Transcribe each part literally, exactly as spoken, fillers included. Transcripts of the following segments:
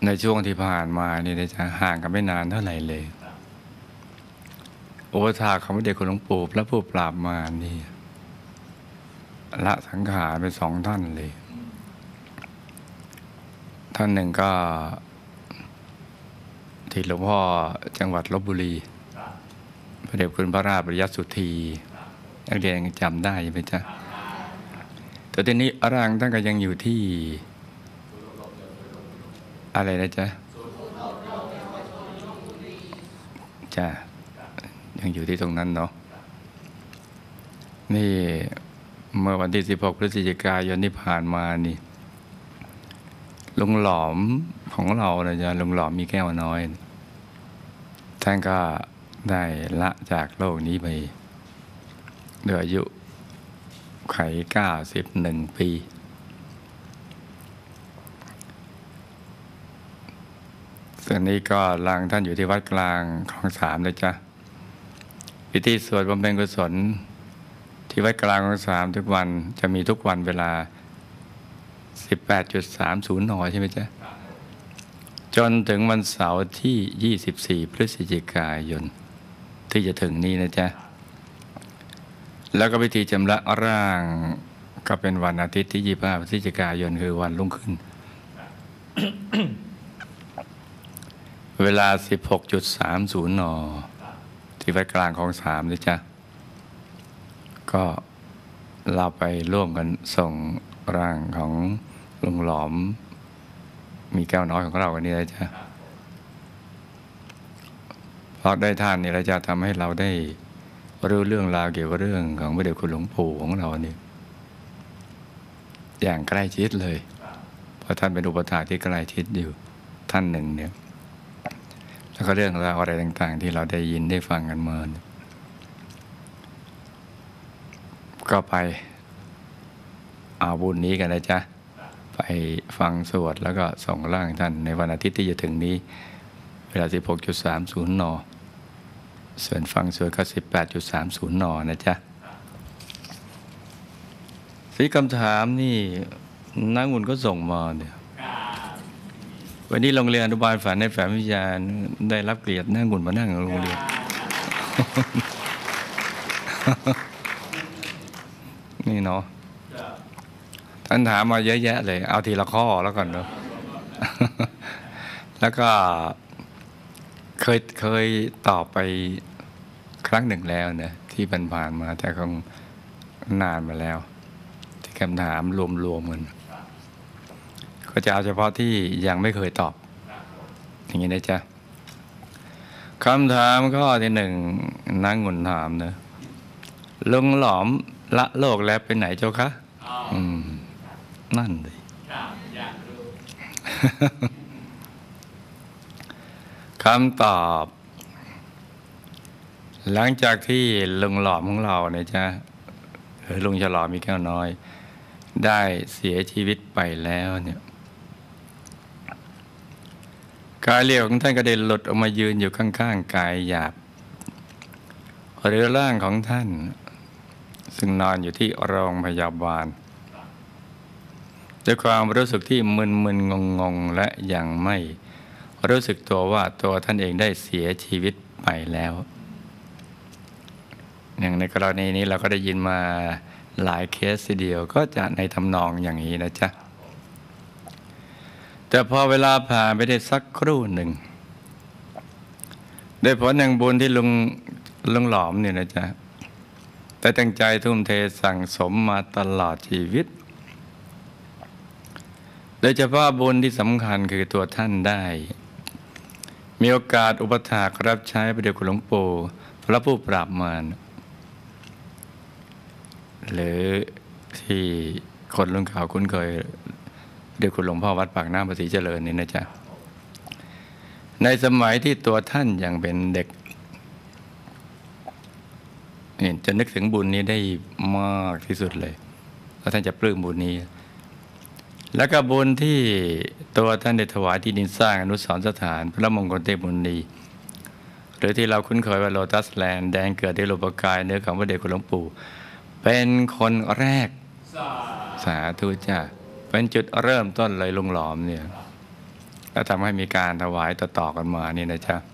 ในช่วงที่ผ่านมานี่นะจ๊ะห่างกันไม่นานเท่าไหร่เลยอุปถากของพระเดชคุณหลวงปู่พระผู้ปราบมารนี่ละสังขารไปสองท่านเลยท่านหนึ่งก็ที่หลวงพ่อจังหวัดลพบุรีพระเดชคุณพระราชปริยัติสุธีนักเรียนยังจำได้ไหมจ๊ะแต่ทีนี้ร่างท่านก็ยังอยู่ที่อะไรนะจ๊ะจ้ะยังอยู่ที่ตรงนั้นเนาะนี่เมื่อวันที่สิบหกพฤศจิกายนที่ผ่านมานี่ลุงหลอมของเรานะจ๊ะลุงหลอมมีแก้วน้อยท่านก็ได้ละจากโลกนี้ไปด้วยอายุไขเก้าสิบเอ็ดปีส่วนนี้ก็ลางท่านอยู่ที่วัดกลางคลองสามเลยจ้ะพิธีสวดบำเพ็ญกุศลที่วัดกลางคลองสามทุกวันจะมีทุกวันเวลา สิบแปดสามสิบ นใช่ไหมจ๊ะจนถึงวันเสาร์ที่ยี่สิบสี่พฤศจิกายนที่จะถึงนี้นะจ๊ะแล้วก็พิธีชำระร่างก็เป็นวันอาทิตย์ที่ยี่สิบห้าพฤศจิกายนคือวันรุ่งขึ้น เวลา สิบหกสามสิบ นที่วัดกลางของสามนะจ๊ะก็เราไปร่วมกันส่งร่างของลุงหลอมมีแก้วน้อยของเราวันนี้นะจ๊ะเพราะได้ท่านนี่เราจะทำให้เราได้รู้เรื่องราวเกี่ยวกับเรื่องของพระเดชคุณหลวงปู่ของเรานี่อย่างใกล้ชิดเลยเพราะท่านเป็นอุปถากที่ใกล้ชิดอยู่ท่านหนึ่งเนี่ยแล้วก็เรื่องราวอะไรต่างๆที่เราได้ยินได้ฟังกันมาก็ไปเอาบุญนี้กันนะจ๊ะไปฟังสวดแล้วก็ส่งร่างท่านในวันอาทิตย์ที่จะถึงนี้เวลา สิบหกสามสิบ นส่วนฟังสวดก็ สิบแปดสามสิบ นนะจ๊ะสีคำถามนี่นักบุญก็ส่งมาเนี่ยวันนี้โรงเรียนอนุบาลฝันในแฝงวิญญาณได้รับเกียรตินั่งบุญมานั่งโรงเรียน นี่เนาะท่านถามมาเยอะแยะเลยเอาทีละข้อแล้วก่อนเนาะ แล้วก็เคยเคยตอบไปครั้งหนึ่งแล้วนะที่ผ่านๆมาแต่คงนานมาแล้วที่คำถามรวมๆกันก็จะเอาเฉพาะที่ยังไม่เคยตอบอย่างนี้นะจ๊ะคำถามข้อที่หนึ่งนั่งงุนถามนะลุงหลอมละโลกแล้วไปไหนเจ้าคะอืมนั่นเลยคำตอบหลังจากที่ลุงหลอมของเราเนี่ยจ้ะหรือลุงฉลอมมีแก้วน้อยได้เสียชีวิตไปแล้วเนี่ยกายเรียวของท่านก็ได้หลุดออกมายืนอยู่ข้างๆกายหยาบหรือร่างของท่านซึ่งนอนอยู่ที่โรงพยาบาลด้วยความรู้สึกที่มึนๆงงๆและยังไม่รู้สึกตัวว่าตัวท่านเองได้เสียชีวิตไปแล้วอย่างในกรณีนี้เราก็ได้ยินมาหลายเคสทีเดียวก็จะในทำนองอย่างนี้นะจ๊ะแต่พอเวลาผ่านไปได้สักครู่หนึ่งด้วยผลแห่งบุญที่ลุงลุงหลอมเนี่ยนะจ๊ะแต่ตั้งใจทุ่มเทสั่งสมมาตลอดชีวิตโดยเฉพาะบุญที่สำคัญคือตัวท่านได้มีโอกาสอุปถากรับใช้พระเดชคุณหลวงปู่พระผู้ปราบมารหรือที่คนรุ่นข่าวคุ้นเคยเดชคุณหลวงพ่อวัดปากน้ำภาษีเจริญนี่นะจ๊ะในสมัยที่ตัวท่านยังเป็นเด็กเนี่ยจะนึกถึงบุญนี้ได้มากที่สุดเลยแล้วท่านจะปลื้มบุญนี้แล้วก็บุญที่ตัวท่านได้ถวายที่ดินสร้างอนุสรณ์สถานพระมงคลเทพมุนีหรือที่เราคุ้นเคยว่าโลตัสแลนด์แดงเกิดที่โลภกายเนื้อของพระเดชคุณหลวงปู่เป็นคนแรกสาธุจ้าเป็นจุดเริ่มต้นเลยลุงหลอมเนี่ยและทำให้มีการถวายต่อๆกันมานี่นะจ๊ะ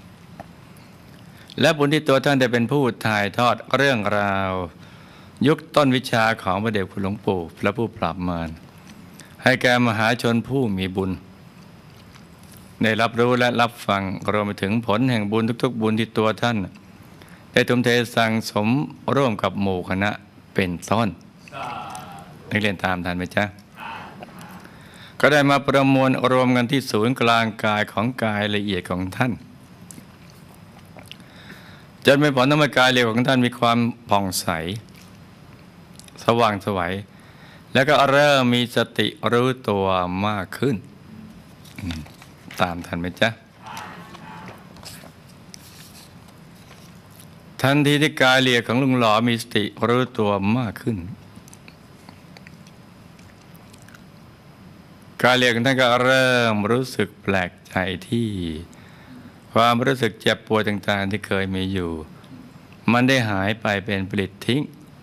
และบุญที่ตัวท่านได้เป็นผู้ถ่ายทอดเรื่องราวยุคต้นวิชาของพระเดชคุณหลวงปู่พระผู้ปราบมารให้แก่มหาชนผู้มีบุญได้รับรู้และรับฟังรวมไปถึงผลแห่งบุญทุกๆบุญที่ตัวท่านได้ทุ่มเทสั่งสมร่วมกับหมู่คณะเป็นต้นนักเรียนตามทันไหมจ๊ะก็ได้มาประมวลรวมกันที่ศูนย์กลางกายของกายละเอียดของท่านจนเป็นผลทำให้กายละเอียดของท่านมีความผ่องใสสว่างไสวแล้วก็เริ่มมีสติรู้ตัวมากขึ้นตามทันไหมจ๊ะทันทีที่กายละเอียดของลุงหล่อมีสติรู้ตัวมากขึ้นกายละเอียดของท่านก็เริ่มรู้สึกแปลกใจที่ความรู้สึกเจ็บปวดต่างๆที่เคยมีอยู่มันได้หายไปเป็นปลิดทิ้ง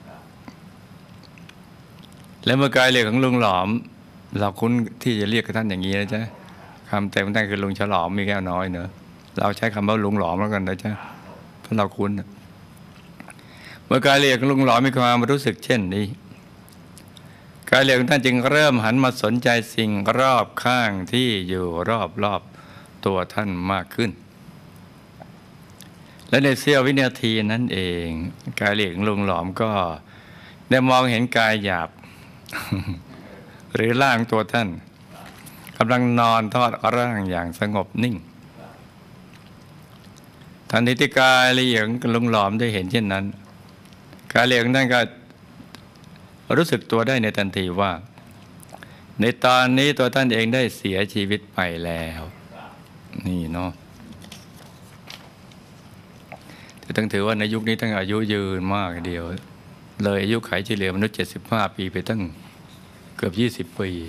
และเมื่อกายละเอียดของลุงหลอมเราคุ้นที่จะเรียกท่านอย่างนี้นะจ๊ะคำเต็มท่านคือลุงฉลอมมีแก้วน้อยเนอะเราใช้คำว่าลุงหลอมแล้วกันนะจ๊ะเพราะเราคุ้นเมื่อกายละเอียดของลุงหลอมมีความรู้สึกเช่นนี้กายละเอียดของท่านจึงเริ่มหันมาสนใจสิ่งรอบข้างที่อยู่รอบรอบตัวท่านมากขึ้นและในเสี้ยววินาทีนั้นเองกายละเอียดของลุงหลอมก็ได้มองเห็นกายหยาบ หรือร่างตัวท่านกำลังนอนทอดร่างอย่างสงบนิ่งทันทีที่กายละเอียดของลุงหลอมได้เห็นเช่นนั้นกายละเอียดของท่านก็รู้สึกตัวได้ในทันทีว่าในตอนนี้ตัวท่านเองได้เสียชีวิตไปแล้วนี่เนาะแต่ต้องถือว่าในยุคนี้ท่านอายุยืนมากเดียวเลยอายุขัยเฉลี่ยมนุษย์เจ็ดสิบห้าปีไปตั้งเกือบยี่สิบปี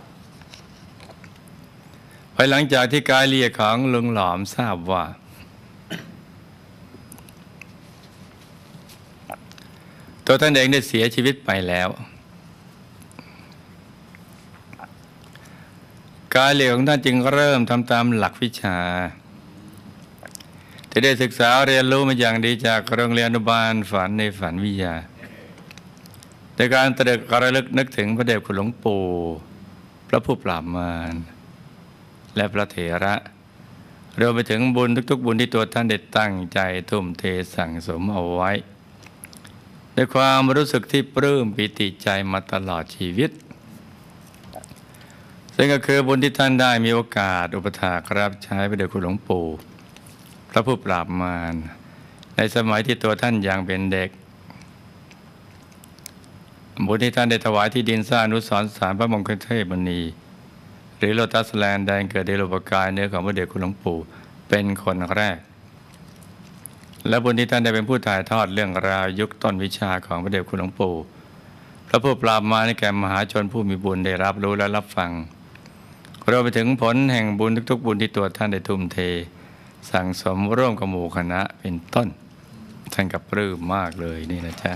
ภายหลังจากที่กายละเอียดของลุงหลอมทราบว่าตัวท่านเองได้เสียชีวิตไปแล้วกายละเอียดของท่านจึงเริ่มทำตามหลักวิชาที่ได้ศึกษาเรียนรู้มาอย่างดีจากโรงเรียนอนุบาลฝันในฝันวิทยาในการตรึกระลึกนึกถึงพระเดชคุณหลวงปู่พระผู้ปราบมารและพระเถระรวมไปถึงบุญทุกๆบุญที่ตัวท่านได้ตั้งใจทุ่มเทสั่งสมเอาไว้ด้วยความรู้สึกที่ปลื้มปิติใจมาตลอดชีวิตซึ่งก็คือบุญที่ท่านได้มีโอกาสอุปถากรับใช้พระเดชคุณหลวงปู่พระผู้ปราบมารในสมัยที่ตัวท่านยังเป็นเด็กบุญที่ท่านได้ถวายที่ดินสร้างอนุสรณ์ศาลพระมงคลเทพมณีหรือโลตัสแลนด์แดงเกิดในรูปกายเนื้อของพระเดชคุณหลวงปู่เป็นคนแรกและบุญที่ท่านได้เป็นผู้ถ่ายทอดเรื่องราวยุคต้นวิชาของพระเดชคุณหลวงปู่พระผู้ปราบมารให้แก่มหาชนผู้มีบุญได้รับรู้และรับฟังรวมไปถึงผลแห่งบุญทุกๆบุญที่ตัวท่านได้ทุ่มเทสั่งสมร่วมกับหมู่คณะเป็นต้นท่านกับปลื้มมากเลยนี่นะจ๊ะ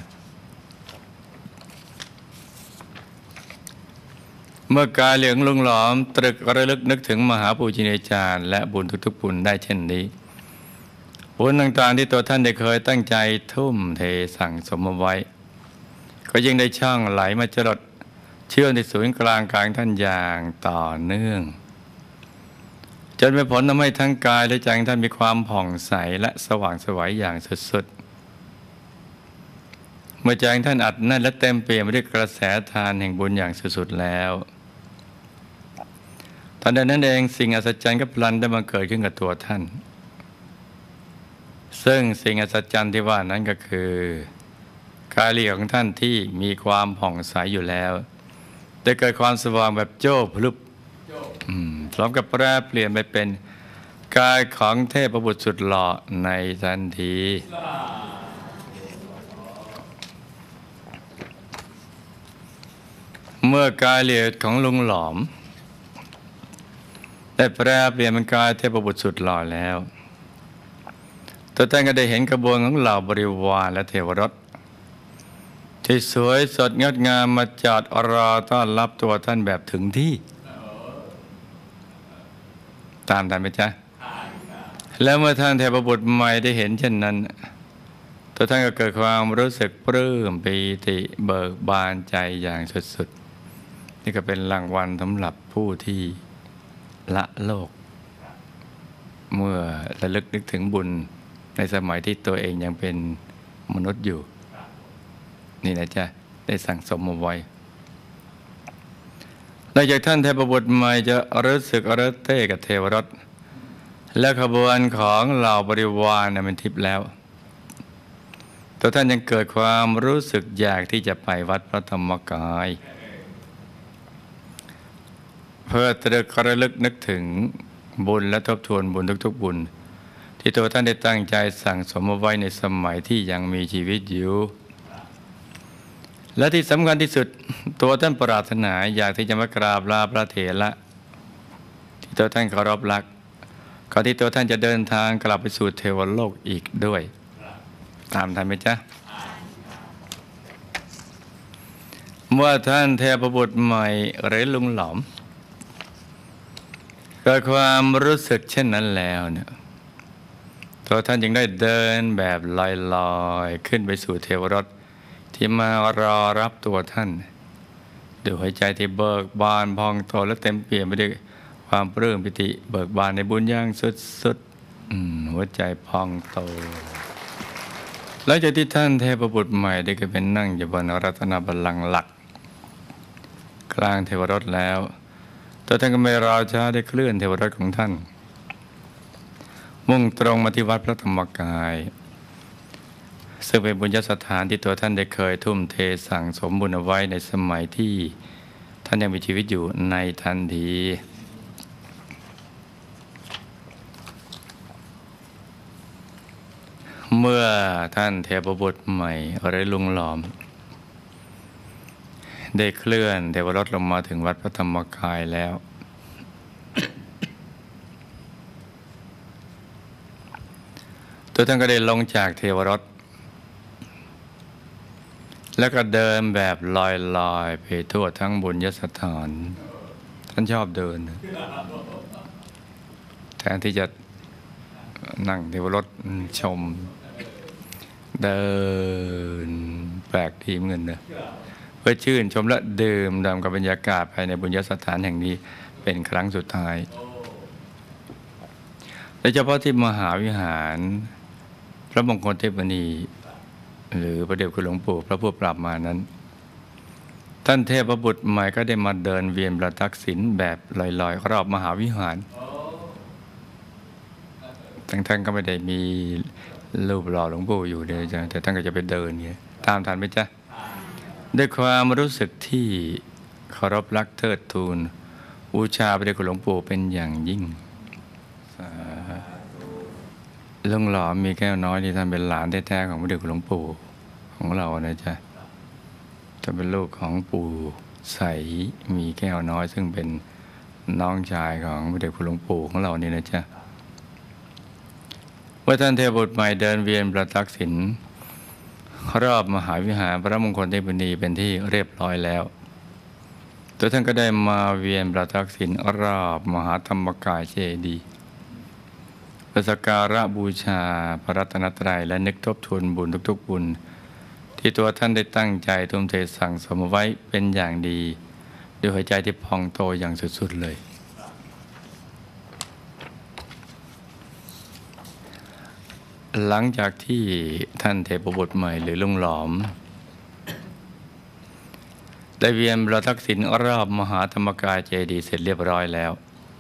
เมื่อกายเหลืองลุงหลอมตรึกระลึกนึกถึงมหาปูชนียาจารย์และบุญทุกๆบุญได้เช่นนี้บุญต่างๆที่ตัวท่านได้เคยตั้งใจทุ่มเทสั่งสมเอาไว้ก็ยิ่งได้ช่องไหลมาจรดเชื่อมในศูนย์กลางกายท่านอย่างต่อเนื่องจนเป็นผลทำให้ทั้งกายและใจท่านมีความผ่องใสและสว่างไสวอย่างสุดๆเมื่อใจท่านอัดแน่นและเต็มเปี่ยมไปด้วยกระแสทานแห่งบุญอย่างสุดๆแล้วตอนนั้นเองสิ่งอัศจรรย์ก็พลันได้บังเกิดขึ้นกับตัวท่านซึ่งสิ่งอัศจรรย์ที่ว่านั้นก็คือกายละเอียดของท่านที่มีความผ่องใสอยู่แล้วได้เกิดความสว่างแบบโจ้พลุบพร้อมกับแปรเปลี่ยนไปเป็นกายของเทพบุตรสุดหล่อในทันทีเมื่อกายละเอียดของลุงหลอมได้แปรเปลี่ยนเป็นกายเทพบุตรสุดหล่อแล้วตัวท่านก็ได้เห็นกระบวนของเหล่าบริวารและเทวรสที่สวยสดงดงามมาจอดรอต้อนรับตัวท่านแบบถึงที่ตามทันไหมจ๊ะแล้วเมื่อท่านเทพบุตรใหม่ได้เห็นเช่นนั้นตัวท่านก็เกิดความรู้สึกปลื้มปีติเบิกบานใจอย่างสุดๆนี่ก็เป็นรางวัลสำหรับผู้ที่ละโลกเมื่อระลึกนึกถึงบุญในสมัยที่ตัวเองยังเป็นมนุษย์อยู่นี่นะจ๊ะได้สั่งสมเอาไว้หลังจากท่านเทพบุตรใหม่จะรู้สึกอรเต้กับเทวรสและขบวนของเหล่าบริวารนั้นเป็นทิพย์แล้วตัวท่านยังเกิดความรู้สึกอยากที่จะไปวัดพระธรรมกายเพื่อตรึกระลึกนึกถึงบุญและทบทวนบุญทุกๆบุญที่ตัวท่านได้ตั้งใจสั่งสมเอาไว้ในสมัยที่ยังมีชีวิตอยู่และที่สำคัญที่สุดตัวท่านปรารถนาอยากที่จะมากราบลาพระเถระที่ตัวท่านเคารพรักก่อนที่ตัวท่านจะเดินทางกลับไปสู่เทวโลกอีกด้วยตามทันไหมจ๊ะเมื่อท่านเทพบุตรใหม่หรือลุงหลอมเกิดความรู้สึกเช่นนั้นแล้วเนี่ยตัวท่านจึงได้เดินแบบลอยๆขึ้นไปสู่เทวรสที่มารอรับตัวท่านด้วยหัวใจที่เบิกบานพองโตและเต็มเปี่ยมไปด้วยความปลื้มปิติเบิกบานในบุญอย่างสุดๆหัวใจพองโตหลังจากที่ท่านเทพบุตรใหม่ได้ขึ้นเป็นนั่งอยู่บนรัตนบัลลังก์หลักกลางเทวรสแล้วตัวท่านก็ไม่รอช้าได้เคลื่อนเทวรสของท่านมุ่งตรงมาที่วัดพระธรรมกายซึ่งเป็นบุญญสถานที่ตัวท่านได้เคยทุ่มเทสั่งสมบุญเอาไว้ในสมัยที่ท่านยังมีชีวิตอยู่ในทันทีเมื่อท่านเทพบุตรใหม่หรือลุงหลอมได้เคลื่อนเทวรสลงมาถึงวัดพระธรรมกายแล้วตัวท่านก็ได้ลงจากเทวรสแล้วก็เดินแบบลอยๆไปทั่วทั้งบุญญสถานท่านชอบเดินแทนที่จะนั่งเทวรสชมเดินแปลกทีเหมือนกันนะเพื่อชื่นชมและดื่มด่ำกับบรรยากาศภายในบุญญสถานแห่งนี้เป็นครั้งสุดท้ายโดยเฉพาะที่มหาวิหารพระมงคลเทพมณีหรือพระเดชคุณหลวงปู่พระผู้ปราบมารนั้นท่านเทพบุตรใหม่ก็ได้มาเดินเวียนประทักษิณแบบลอยๆรอบมหาวิหารทั้งท่านก็ไม่ได้มีรูปหล่อหลวงปู่อยู่เลยจ้ะแต่ท่านก็จะไปเดินเนี่ยตามทันไหมจ๊ะด้วยความรู้สึกที่เคารพรักเทิดทูนบูชาพระเดชคุณหลวงปู่เป็นอย่างยิ่งลุงหล่อมีแก้วน้อยที่ท่านเป็นหลานแท้ๆของพระเดชคุณหลวงปู่ของเรานะจ๊ะจะเป็นลูกของปู่ใสมีแก้วน้อยซึ่งเป็นน้องชายของพระเดชคุณหลวงปู่ของเรานี่นะจ๊ะเมื่อท่านเทพบุตรใหม่เดินเวียนประทักษิณรอบมหาวิหารพระมงคลเทพมณีเป็นที่เรียบร้อยแล้วตัวท่านก็ได้มาเวียนประทักษิณรอบมหาธรรมกายเจดีย์สักการะบูชาพระรัตนตรัยและนึกทบทวนบุญทุกๆบุญที่ตัวท่านได้ตั้งใจทุ่มเทสั่งสมไว้เป็นอย่างดีด้วยหัวใจที่พองโตอย่างสุดๆเลยหลังจากที่ท่านเทพบุตรใหม่หรือลุงหลอมได้เวียนประทักษิณรอบมหาธรรมกายเจดีย์เสร็จเรียบร้อยแล้ว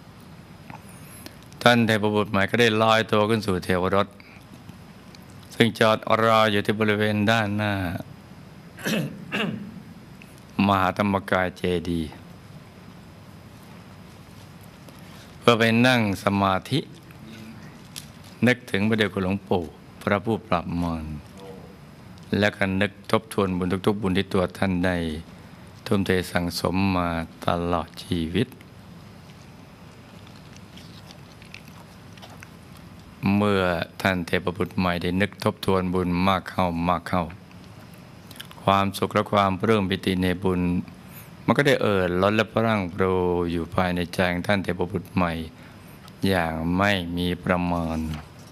ท่านเทพบุตรใหม่ก็ได้ลอยตัวขึ้นสู่เทวรสซึ่งจอดรออยู่ที่บริเวณด้านหน้า มหาธรรมกายเจดีย์เพื่อไปนั่งสมาธินึกถึงพระเดชคุณหลวงปู่พระผู้ปราบมารและก็นึกทบทวนบุญทุกๆบุญที่ตัวท่านได้ทุ่มเทสั่งสมมาตลอดชีวิตเมื่อท่านเทพบุตรใหม่ได้นึกทบทวนบุญมากเข้ามากเข้าความสุขและความปลื้มปิติในบุญมันก็ได้เอ่อล้นและพรั่งพรูอยู่ภายในใจของท่านเทพบุตรใหม่อย่างไม่มีประมาณ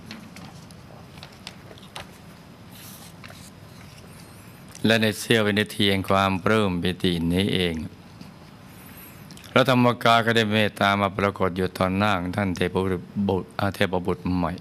และในเสี้ยววินาทีแห่งความปลื้มปิตินี้เองพระธรรมกายก็ได้เมตตามาปรากฏอยู่ตอนหน้าของท่านเทพบุตรบุตรเทพบุตรใหม่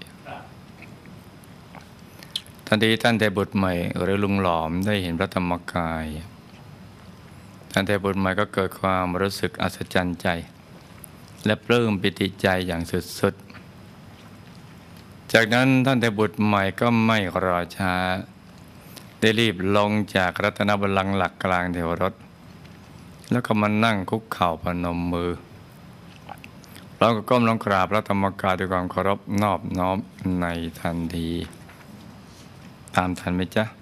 ทันทีท่านเทพบุตรใหม่หรือลุงหลอมได้เห็นพระธรรมกายท่านเทพบุตรใหม่ก็เกิดความรู้สึกอัศจรรย์ใจและปลื้มปิติใจอย่างสุดๆจากนั้นท่านเทพบุตรใหม่ก็ไม่รอช้าได้รีบลงจากรัตนบัลลังก์หลักกลางเทวรถแล้วก็มานั่งคุกเข่าพนมมือเราก็ก้มลงกราบพระธรรมกายด้วยความเคารพนอบน้อมในทันทีตามทันไหมจ๊ะ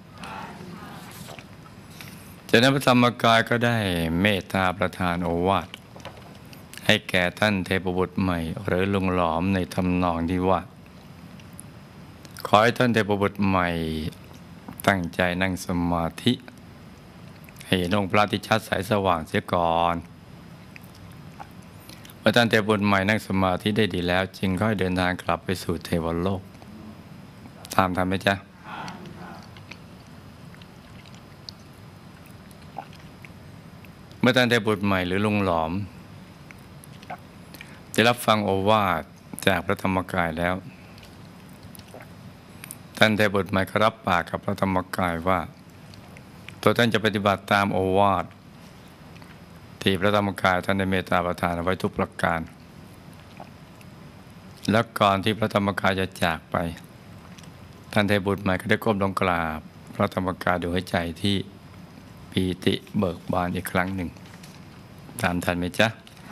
จากนั้นพระธรรมกายก็ได้เมตตาประทานโอวาทให้แก่ท่านเทพบุตรใหม่หรือลุงหลอมในทำนองที่ว่าขอให้ท่านเทพบุตรใหม่ตั้งใจนั่งสมาธิให้เห็นองค์พระที่ชัดใสสว่างเสียก่อนเมื่อท่านเทพบุตรใหม่นั่งสมาธิได้ดีแล้วจึงค่อยเดินทางกลับไปสู่เทวโลกตามทันไหมจ๊ะเมื่อท่านเทพบุตรใหม่หรือลุงหลอมได้รับฟังโอวาทจากพระธรรมกายแล้วท่านเทพบุตรใหม่ก็รับปากกับพระธรรมกายว่าตัวท่านจะปฏิบัติตามโอวาทที่พระธรรมกายท่านได้เมตตาประทานเอาไว้ทุกประการและก่อนที่พระธรรมกายจะจากไปท่านเทพบุตรใหม่ก็ได้ก้มลงกราบพระธรรมกายด้วยใจที่ปีติเบิกบานอีกครั้งหนึ่งตามทันไหมจ๊ะ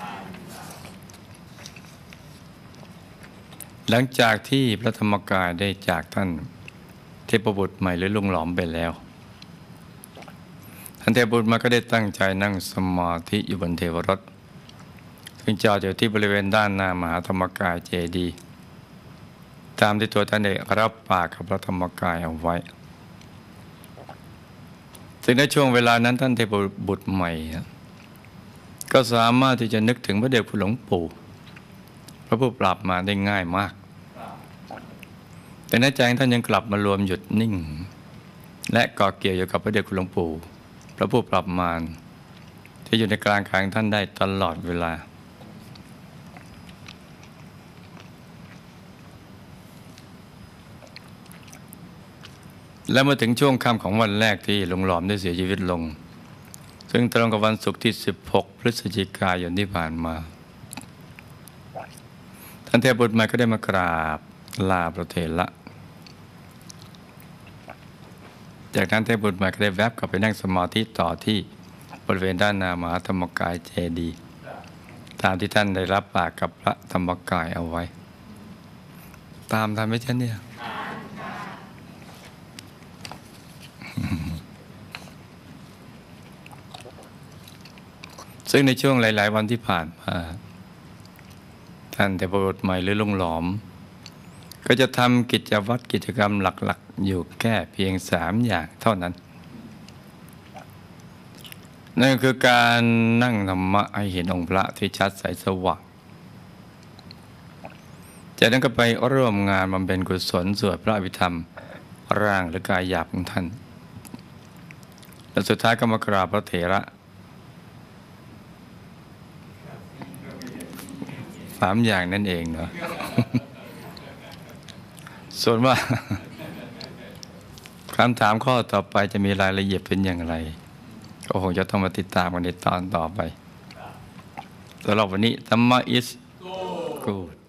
หลังจากที่พระธรรมกายได้จากท่านเทพบุตรใหม่หรือลุงหลอมไปแล้วท่านเทพบุตรมาก็ได้ตั้งใจนั่งสมาธิอยู่บนเทวรถซึ่งจอดอยู่ที่บริเวณด้านหน้ามหาธรรมกายเจดีย์ตามที่ตัวท่านได้รับปากกับพระธรรมกายเอาไว้ซึ่งในช่วงเวลานั้นท่านเทพบุตรใหม่ก็สามารถที่จะนึกถึงพระเดชคุณหลวงปู่พระผู้ปราบมารได้ง่ายมากแต่ในใจท่านยังกลับมารวมหยุดนิ่งและเกาะเกี่ยวอยู่กับพระเดชคุณหลวงปู่พระผู้ปราบมารที่อยู่ในกลางกายท่านได้ตลอดเวลาและเมื่อถึงช่วงค่ำของวันแรกที่ลุงหลอมได้เสียชีวิตลงซึ่งตรงกับวันศุกร์ที่สิบหกพฤศจิกายนที่ผ่านมาท่านเทพบุตรใหม่ก็ได้มากราบลาพระเถระจากนั้นเทพบุตรใหม่ก็ได้แวบกลับไปนั่งสมาธิต่อที่บริเวณด้านหน้ามหาธรรมกายเจดีย์ตามที่ท่านได้รับปากกับพระธรรมกายเอาไว้ตามทันไหมจ๊ะเนี่ยซึ่งในช่วงหลายๆวันที่ผ่านมาท่านเทพบุตรใหม่หรือลุงหลอมก็จะทำกิจวัตรกิจกรรมหลักๆอยู่แค่เพียงสามอย่างเท่านั้นนั่นคือการนั่งธรรมะให้เห็นองค์พระที่ชัดใสสว่างจากนั้นก็ไปร่วมงานบำเพ็ญกุศลสวดพระอภิธรรมร่างหรือกายหยาบของท่านและสุดท้ายก็มากราบพระเถระสามอย่างนั่นเองเนาะ ส่วนว่าคำถามข้อต่อไปจะมีรายละเอียดเป็นอย่างไรก็คงจะต้องมาติดตามกันในตอนต่อไปสำหรับวันนี้ธรรมะ is good